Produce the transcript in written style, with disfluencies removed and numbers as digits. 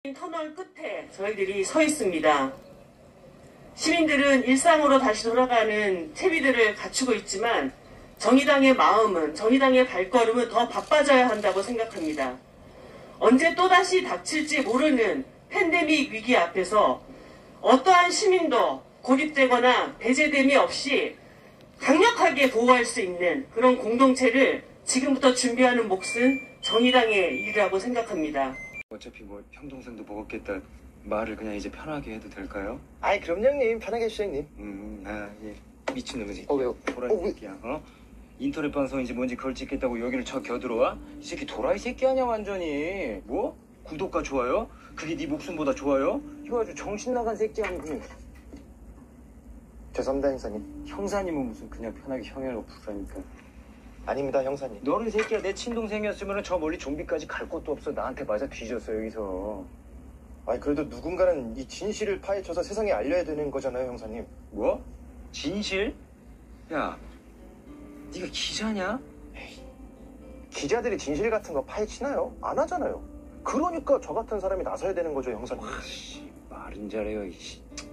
터널 끝에 저희들이 서 있습니다. 시민들은 일상으로 다시 돌아가는 채비들을 갖추고 있지만 정의당의 마음은, 정의당의 발걸음은 더 바빠져야 한다고 생각합니다. 언제 또다시 닥칠지 모르는 팬데믹 위기 앞에서 어떠한 시민도 고립되거나 배제됨이 없이 강력하게 보호할 수 있는 그런 공동체를 지금부터 준비하는 몫은 정의당의 일이라고 생각합니다. 어차피 뭐 형 동생도 먹었겠다. 말을 그냥 이제 편하게 해도 될까요? 아이 그럼요 형님, 편하게 해주세요 형님. 예. 미친놈이지. 왜요? 도라이 새끼야. 인터넷 방송인지 뭔지 그걸 찍겠다고 여기를 쳐 겨들어와? 이 새끼 도라이 새끼 아니야 완전히. 뭐? 구독과 좋아요? 그게 네 목숨보다 좋아요? 이거 아주 정신 나간 새끼 아니고. 죄송합니다 형사님. 형사님은 무슨 그냥 편하게 형이라고 부르니까. 아닙니다 형사님. 너는 새끼야 내 친동생이었으면 저 멀리 좀비까지 갈 곳도 없어. 나한테 맞아 뒤졌어 여기서. 아니 그래도 누군가는 이 진실을 파헤쳐서 세상에 알려야 되는 거잖아요 형사님. 뭐? 진실? 야, 네가 기자냐? 기자들이 진실 같은 거 파헤치나요? 안 하잖아요. 그러니까 저 같은 사람이 나서야 되는 거죠 형사님. 씨, 말은 잘해요. 이씨.